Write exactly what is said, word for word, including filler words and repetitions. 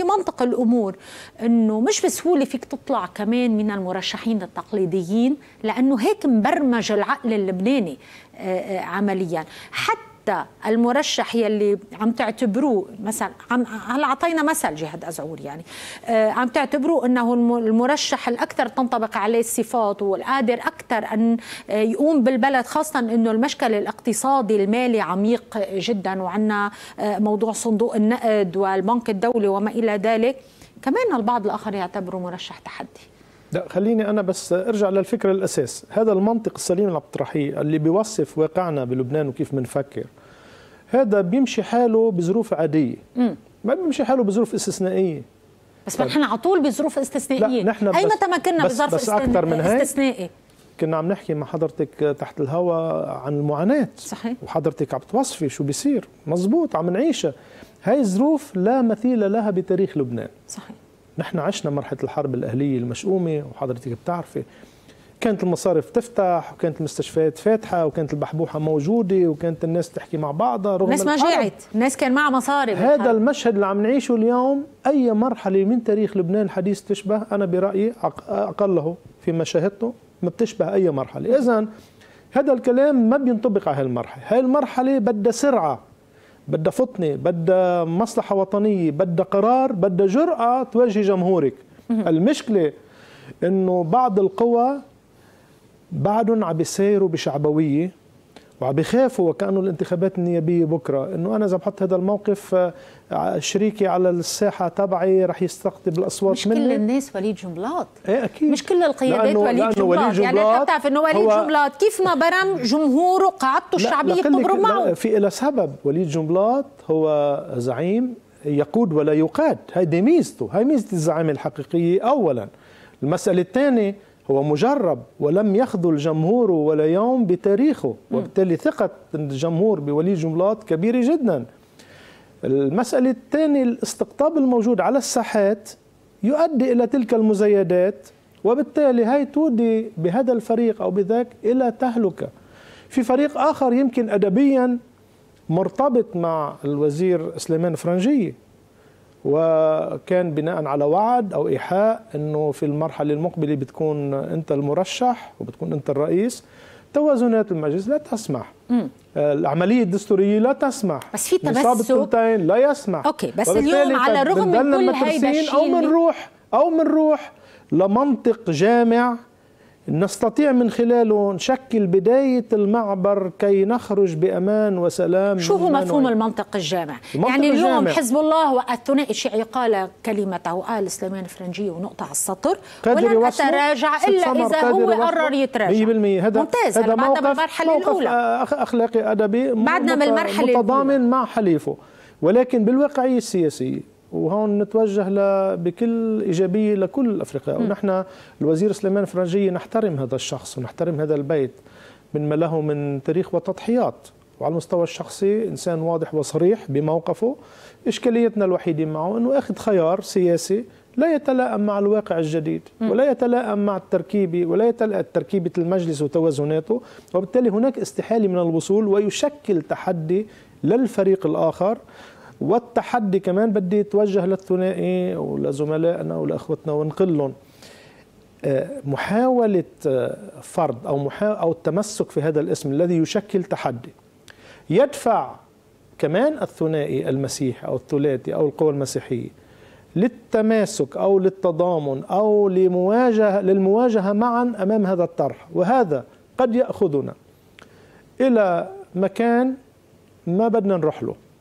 في منطق الأمور أنه مش بسهولة فيك تطلع كمان من المرشحين التقليديين، لأنه هيك مبرمج العقل اللبناني عمليا. حتى المرشح يلي عم تعتبروه مثلا، عم هلا اعطينا مثل جهاد أزعور، يعني عم تعتبروه انه المرشح الاكثر تنطبق عليه الصفات والقادر اكثر ان يقوم بالبلد، خاصه انه المشكل الاقتصادي المالي عميق جدا، وعندنا موضوع صندوق النقد والبنك الدولي وما الى ذلك. كمان البعض الاخر يعتبره مرشح تحدي. لا، خليني أنا بس أرجع للفكرة الأساس. هذا المنطق السليم اللي عم تطرحيه اللي بيوصف واقعنا بلبنان وكيف بنفكر، هذا بيمشي حاله بظروف عادية، م. ما بيمشي حاله بظروف استثنائية. بس نحن على طول بظروف استثنائية. أي متى ما كنا بظرف استثنائي؟ كنا عم نحكي مع حضرتك تحت الهواء عن المعاناة. صحيح. وحضرتك عم بتوصفي شو بيصير، مزبوط، عم نعيشها. هاي ظروف لا مثيل لها بتاريخ لبنان. صحيح. نحن عشنا مرحلة الحرب الأهلية المشؤومة، وحضرتك بتعرفي كانت المصارف تفتح، وكانت المستشفيات فاتحة، وكانت البحبوحة موجودة، وكانت الناس تحكي مع بعضها رغم الناس ما جاعت، الناس كان معها مصاري. هذا المشهد اللي عم نعيشه اليوم أي مرحلة من تاريخ لبنان الحديث تشبه، أنا برأيي أقله فيما شاهدته، ما بتشبه أي مرحلة. إذن هذا الكلام ما بينطبق على هالمرحلة. هاي المرحلة بدها سرعة، بدها فطنة، بدها مصلحة وطنية، بدها قرار، بدها جرأة تواجه جمهورك. المشكلة إنه بعض القوى بعدهم عم بيسيروا بشعبوية وعم بيخافوا وكأنه الانتخابات النيابية بكرة، إنه أنا إذا بحط هذا الموقف شريكي على الساحة تبعي رح يستقطب الأصوات مش مني. مش كل الناس وليد جنبلاط. إيه أكيد. مش كل القيادات وليد جنبلاط. يعني أنت بتعرف إنه وليد جنبلاط كيف ما برم جمهوره قاعدته الشعبية بتبرم معه. في إلى سبب. وليد جنبلاط هو زعيم يقود ولا يقاد، هاي دي ميزته، هاي ميزة الزعامة الحقيقية. أولا. المسألة الثانية، هو مجرب ولم يخذل جمهوره ولا يوم بتاريخه، وبالتالي ثقة الجمهور بوليد جنبلاط كبيرة جدا. المسألة الثانية، الاستقطاب الموجود على الساحات يؤدي إلى تلك المزايدات، وبالتالي هاي تودي بهذا الفريق أو بذاك إلى تهلكة. في فريق آخر يمكن أدبيا مرتبط مع الوزير سليمان فرنجية، وكان بناء على وعد أو إيحاء أنه في المرحلة المقبلة بتكون أنت المرشح وبتكون أنت الرئيس. توازنات المجلس لا تسمح، م. العملية الدستورية لا تسمح، بس في تمسك، نصاب الثلثين لا يسمح. أوكي، بس اليوم على الرغم من كل هيدا الشيء أو منروح أو منروح لمنطق جامع نستطيع من خلاله نشكل بداية المعبر كي نخرج بأمان وسلام. شو هو مفهوم المنطق الجامع؟ المنطق يعني اليوم الجامع. حزب الله والثنائي الشيعي قال كلمته، قال سليمان فرنجية ونقطة على السطر، ولن أتراجع إلا إذا هو قرر يتراجع. مية بالمية. هذا ممتاز. هذا بعدنا موقف بالمرحلة الأولى أخلاقي أدبي بعدنا من المرحلة متضامن مع حليفه، ولكن بالواقعية السياسية. وهون نتوجه بكل إيجابية لكل الأفرقاء، ونحن الوزير سليمان فرنجية نحترم هذا الشخص ونحترم هذا البيت من ما له من تاريخ وتضحيات، وعلى المستوى الشخصي إنسان واضح وصريح بموقفه. إشكاليتنا الوحيدة معه أنه أخذ خيار سياسي لا يتلائم مع الواقع الجديد ولا يتلائم مع التركيبة ولا يتلائم تركيبة المجلس وتوازناته، وبالتالي هناك استحالة من الوصول، ويشكل تحدي للفريق الآخر. والتحدي كمان بدي يتوجه للثنائي ولزملائنا ولأخوتنا ونقول لهم محاولة فرض أو أو التمسك في هذا الاسم الذي يشكل تحدي يدفع كمان الثنائي المسيحي أو الثلاثي أو القوى المسيحية للتماسك أو للتضامن أو لمواجهة للمواجهة معا أمام هذا الطرح، وهذا قد يأخذنا إلى مكان ما بدنا نروح له.